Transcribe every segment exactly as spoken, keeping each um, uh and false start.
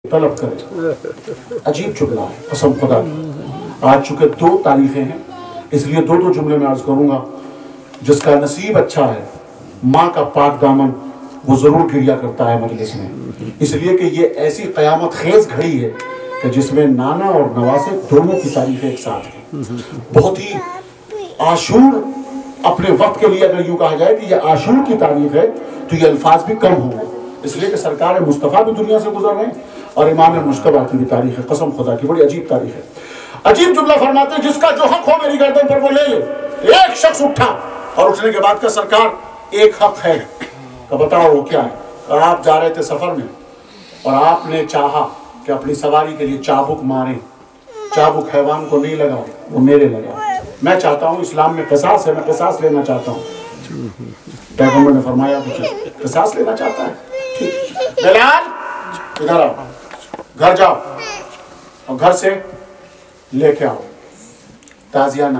طلب کرے. عجیب جملہ ہے قسم خدا. آج چونکہ دو تاریخیں ہیں اس لیے دو دو جملے میں عرض کروں گا. جس کا نصیب اچھا ہے ماں کا پاک دامن وہ ضرور گریا کرتا ہے مجلس میں، اس لیے کہ یہ ایسی قیامت خیز گھڑی ہے کہ جس میں نانا اور نواسے دونوں کی تاریخیں ایک ساتھ ہیں. بہت ہی عاشور اپنے وقت کے لیے اگر یوں کہا جائے کہ یہ عاشور کی تاریخ ہے تو یہ الفاظ بھی کم ہوں گے، اس لیے کہ سرکار مصطفیٰ بھی دنیا سے گزر رہے ہیں اور امام مجتبیٰ کی بھی تاریخ ہے. قسم خدا کی بڑی عجیب تاریخ ہے. عجیب جملہ فرماتے ہیں جس کا جو حق ہو میری گردن پر وہ لے لے. ایک شخص اٹھا اور اٹھنے کے بعد کا سرکار ایک حق ہے کہ بتاؤ وہ کیا ہے. آپ جا رہے تھے سفر میں اور آپ نے چاہا کہ اپنی سواری کے لیے چابک ماریں. چابک حیوان کو نہیں لگا، وہ میرے لگا. میں چاہتا ہوں اسلام میں قصاص ہے، میں قصاص لینا چاہتا ہوں. پیغمبر نے فرمایا مجھے قصاص لینا چاہتا ہے، ٹھیک. بلال ادھر آؤ، گھر جاؤ اور گھر سے لے کے آؤ تازیانہ.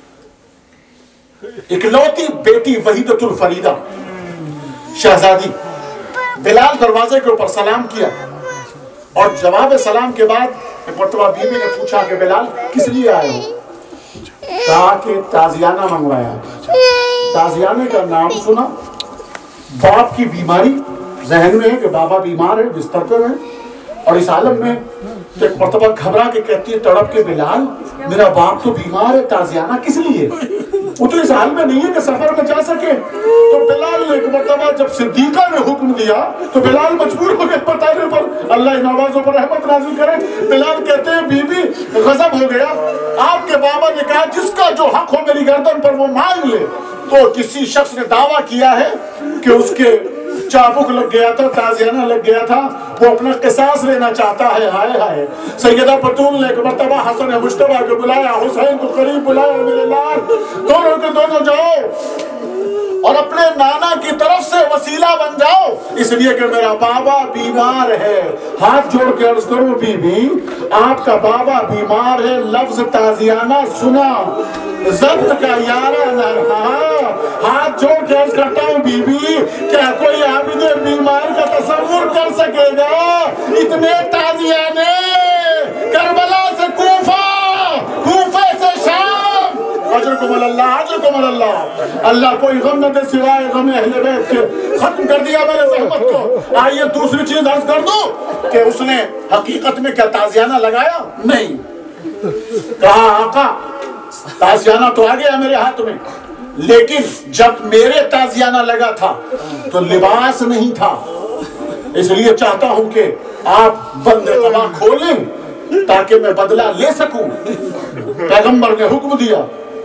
اکلوتی بیٹی وحیدۃ الفریدہ شہزادی. بلال دروازے کے اوپر سلام کیا اور جواب سلام کے بعد ایک مرتبہ بیوی نے پوچھا کہ بلال کس لیے آئے ہو؟ کہا کہ تازیانہ منگوایا. تازیانے کا نام سنا، باپ کی بیماری ذہن میں ہے کہ بابا بیمار ہے، بستر پر ہے، اور اس عالم میں ایک مرتبہ گھبرا کے کہتی ہے تڑپ کے بلال میرا باپ تو بیمار ہے، تازیانہ کس لیے؟ وہ تو اس حال میں نہیں ہے کہ سفر میں جا سکے. تو بلال نے ایک مرتبہ جب صدیقہ نے حکم دیا تو بلال مجبور ہو گئے بتانے پر. اللہ ان آوازوں پر رحمت نازل کرے. بلال کہتے ہیں بی بی غضب ہو گیا. آپ کے بابا نے کہا جس کا جو حق ہو میری گردن پر وہ مانگ لے. تو کسی شخص نے دعویٰ کیا ہے کہ اس کے چابک لگ گیا تھا، تازیانہ لگ گیا تھا، وہ اپنا قصاص لینا چاہتا ہے. ہائے ہائے. سیدہ بطول نے ایک مرتبہ حسن مجتبیٰ کو بلایا، حسین کو قریب بلایا، میرے لال دونوں کے دونوں جاؤ اور اپنے نانا کی طرف سے وسیلہ بن جاؤ، اس لیے کہ میرا بابا بیمار ہے. ہاتھ جوڑ کے عرض کرو بی بی آپ کا بابا بیمار ہے. لفظ تازیانہ سنا، ضبط کا یارہ نہ رہا. ہاتھ جوڑ کے عرض کرتا ہوں بی بی کیا کوئی عابد بیمار کا تصور کر سکے گا؟ اتنے تازیانے کربلا سے کوفہ، کوفہ سے شام. اجرکم اللہ، اجرکم اللہ. اللہ کوئی غم نہ دے سوائے غم اہل بیت کے. ختم کر دیا میں نے زحمت کو. آئیے دوسری چیز عرض کر دوں کہ اس نے حقیقت میں کیا تازیانہ لگایا؟ نہیں. کہا آقا تازیانہ تو آ گیا میرے ہاتھ میں، لیکن جب میرے تازیانہ لگا تھا تو لباس نہیں تھا، اس لیے چاہتا ہوں کہ آپ بند قبا کھولیں تاکہ میں بدلہ لے سکوں. پیغمبر نے حکم دیا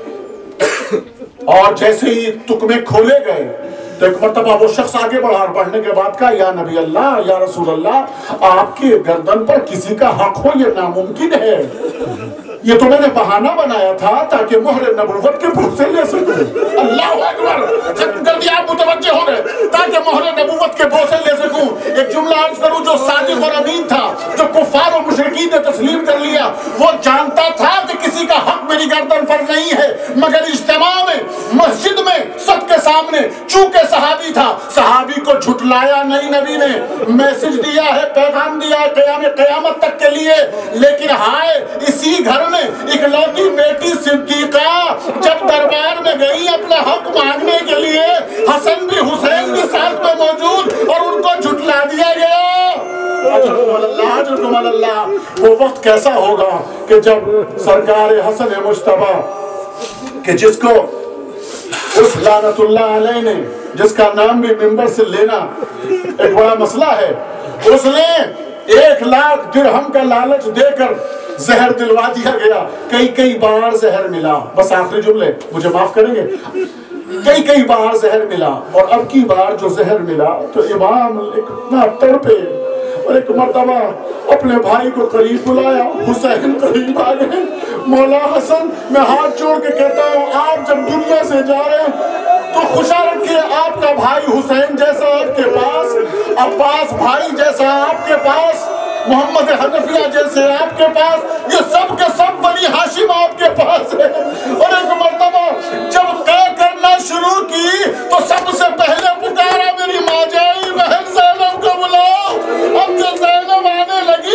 اور جیسے ہی تکمے کھولے گئے تو ایک مرتبہ وہ شخص آگے بڑھا اور بڑھنے کے بعد کہا یا نبی اللہ، یا رسول اللہ آپ کی گردن پر کسی کا حق ہو یہ ناممکن ہے. یہ تو میں نے بہانہ بنایا تھا تاکہ مہر نبوت کے بوسے لے سکوں. اللہ اکبر. ختم کر دیا، آپ متوجہ ہو گئے تاکہ مہر نبوت کے بوسے لے سکوں. ایک جملہ عرض کروں جو صادق اور امین تھا، جو کفار و مشرکین نے تسلیم کر لیا، وہ جانتا تھا کہ کسی کا حق میری گردن پر نہیں ہے، مگر اجتماع میں مسجد میں سب کے سامنے چونکہ صحابی تھا، صحابی کو جھٹلایا نہیں. نبی نے میسج دیا ہے، پیغام دیا ہے قیام قیامت تک کے لیے. لیکن ہائے اسی گھر میں اکلوتی بیٹی صدیقہ جب دربار میں گئی اپنا حق مانگنے کے لیے، حسن بھی حسین بھی ساتھ میں موجود اور ان کو جھٹلا دیا گیا. اجرکم اللہ. وہ وقت کیسا ہوگا کہ جب سرکار حسن مجتبیٰ کہ جس کو اس لعنت اللہ علیہ نے جس کا نام بھی منبر سے لینا ایک بڑا مسئلہ ہے، اس نے ایک لاکھ درہم کا لالچ دے کر زہر دلوا دیا گیا. کئی کئی بار زہر ملا. بس آخری جملے مجھے معاف کریں گے. کئی کئی بار زہر ملا اور اب کی بار جو زہر ملا تو امام اتنا تڑپے اور ایک مرتبہ اپنے بھائی کو قریب بلایا. حسین قریب آ گئے. مولا حسن میں ہاتھ جوڑ کے کہتا ہوں آپ جب دنیا سے جا رہے ہیں تو خوشا رکھیے آپ کا بھائی حسین جیسا آپ کے پاس، عباس بھائی جیسا آپ کے پاس، محمد حنفیہ جیسے آپ کے پاس، یہ سب کے سب بنی ہاشم آپ کے پاس ہے. اور ایک مرتبہ جب طے کرنا شروع کی تو سب سے پہلے پکارا میری ماں جائی بہن زینب کو بلاؤ. اب جو زینب آنے لگی